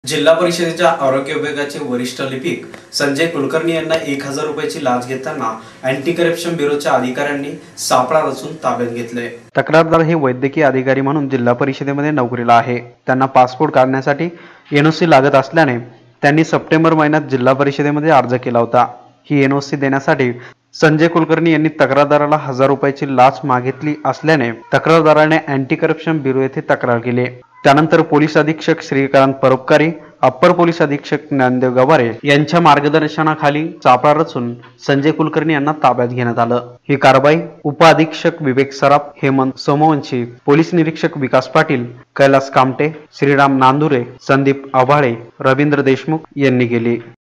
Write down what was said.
जिल्हा परिषदेच्या आरोग्य विभागाचे वरिष्ठ लिपिक संजय कुलकर्णी यांना 1000 रुपयाची लाच घेताना अँटी करप्शन ब्युरोच्या अधिकाऱ्यांनी सापळा रचून ताब्यात घेतले। तक्रारदार हे वैद्यकीय अधिकारी म्हणून जिल्हा परिषदेमध्ये नोकरीला आहे। त्यांना पासपोर्ट काढण्यासाठी एनओसी लागत असल्याने त्यांनी सप्टेंबर महिन्यात जिल्हा परिषदेमध्ये अर्ज केला होता। ही एनओसी देण्यासाठी संजय कुलकर्णी यांनी तक्रारदाराला 1000 रुपयाची लाच मागितली असल्याने तक्रारदाराने अँटी करप्शन ब्युरो येथे तक्रार केली। त्यानंतर पोलीस अधीक्षक श्रीकांत परोपकारी, अप्पर पोलीस अधीक्षक ज्ञानदेव गवारे यांच्या मार्गदर्शनाखाली सापळा रचून संजय कुलकर्णी यांना ताब्यात घेण्यात आलं। ही कारवाई उप अधीक्षक विवेक सराफ, हेमंत सोमवंशी, पोलीस निरीक्षक विकास पाटील, कैलास कामटे, श्रीराम नांदुरे, संदीप आभाळे, रवींद्र देशमुख यांनी केली।